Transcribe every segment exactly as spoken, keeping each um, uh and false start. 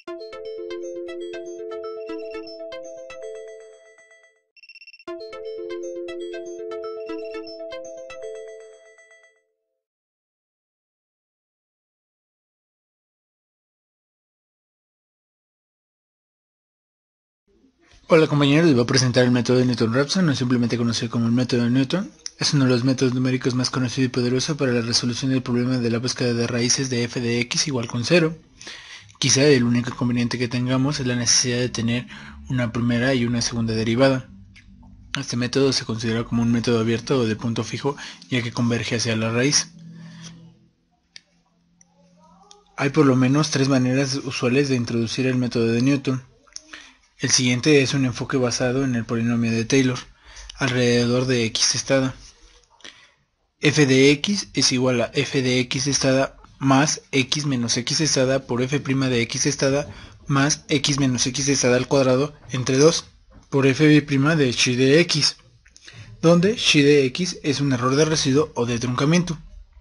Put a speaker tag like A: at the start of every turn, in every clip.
A: Hola compañeros, les voy a presentar el método de Newton-Raphson, o simplemente conocido como el método de Newton. Es uno de los métodos numéricos más conocido y poderoso para la resolución del problema de la búsqueda de raíces de f de x igual con cero. Quizá el único inconveniente que tengamos es la necesidad de tener una primera y una segunda derivada. Este método se considera como un método abierto o de punto fijo, ya que converge hacia la raíz. Hay por lo menos tres maneras usuales de introducir el método de Newton. El siguiente es un enfoque basado en el polinomio de Taylor, alrededor de x testada. F de x es igual a f de x testada más x menos x testada por f' de x testada más x menos x testada al cuadrado entre dos por f' de xi de x, donde xi de x es un error de residuo o de truncamiento.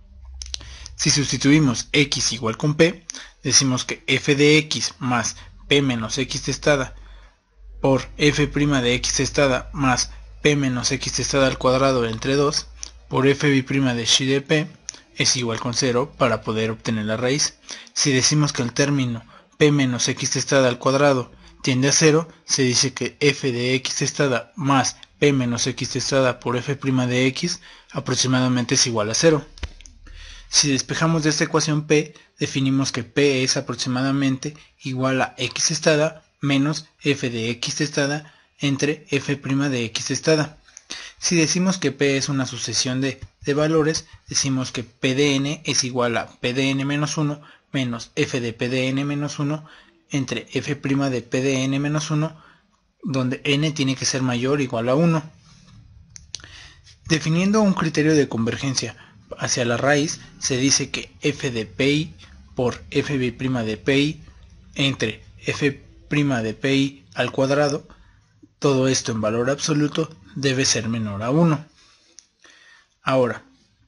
A: Si sustituimos x igual con p, decimos que f de x más p menos x testada por f' de x testada más p menos x testada al cuadrado entre dos por f' de xi de p es igual con cero para poder obtener la raíz. Si decimos que el término p menos x testada al cuadrado tiende a cero, se dice que f de x testada más p menos x testada por f' de x aproximadamente es igual a cero. Si despejamos de esta ecuación p, definimos que p es aproximadamente igual a x testada menos f de x testada entre f' de x testada. Si decimos que p es una sucesión de, de valores, decimos que p de n es igual a p de n menos uno menos f de p de n menos uno entre f' de p de n menos uno, donde n tiene que ser mayor o igual a uno. Definiendo un criterio de convergencia hacia la raíz, se dice que f de pi por f' de pi entre f' de pi al cuadrado, todo esto en valor absoluto, debe ser menor a uno. Ahora,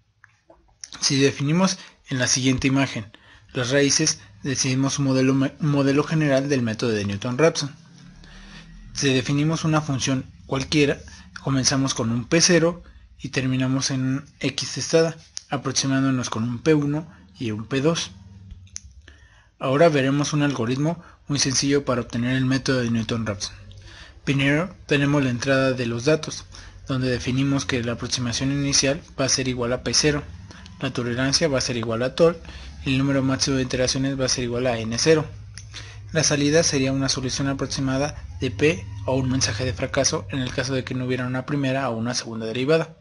A: si definimos en la siguiente imagen las raíces, decidimos un modelo, un modelo general del método de Newton-Raphson. Si definimos una función cualquiera, comenzamos con un p cero y terminamos en un x testada, aproximándonos con un p uno y un p dos. Ahora veremos un algoritmo muy sencillo para obtener el método de Newton-Raphson. Primero tenemos la entrada de los datos, donde definimos que la aproximación inicial va a ser igual a p cero, la tolerancia va a ser igual a tol, y el número máximo de iteraciones va a ser igual a n cero. La salida sería una solución aproximada de p o un mensaje de fracaso en el caso de que no hubiera una primera o una segunda derivada.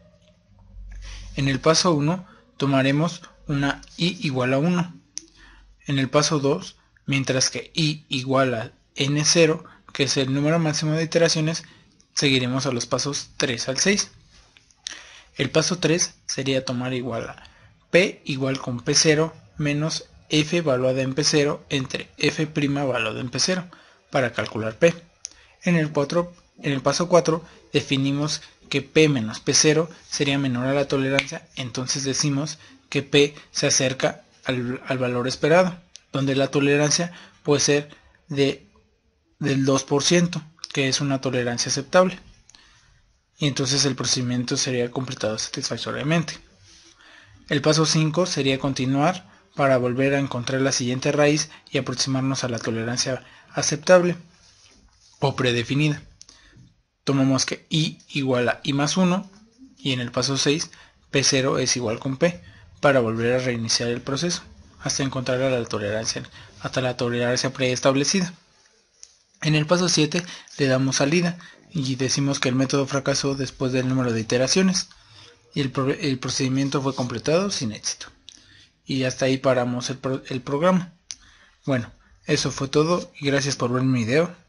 A: En el paso uno tomaremos una i igual a uno. En el paso dos, mientras que i igual a n cero, que es el número máximo de iteraciones, seguiremos a los pasos tres al seis. El paso tres sería tomar igual a p igual con p cero menos f valuada en p cero entre f' valuada en p cero para calcular p. En el, cuatro, en el paso cuatro definimos que p menos p cero sería menor a la tolerancia, entonces decimos que p se acerca al, al valor esperado, donde la tolerancia puede ser de del dos por ciento, que es una tolerancia aceptable, y entonces el procedimiento sería completado satisfactoriamente. El paso cinco sería continuar para volver a encontrar la siguiente raíz y aproximarnos a la tolerancia aceptable o predefinida. Tomamos que i igual a i más uno y en el paso seis p cero es igual con p para volver a reiniciar el proceso hasta encontrar la tolerancia, hasta la tolerancia preestablecida. En el paso siete le damos salida y decimos que el método fracasó después del número de iteraciones y el, pro el procedimiento fue completado sin éxito. Y hasta ahí paramos el, pro el programa. Bueno, eso fue todo y gracias por ver mi video.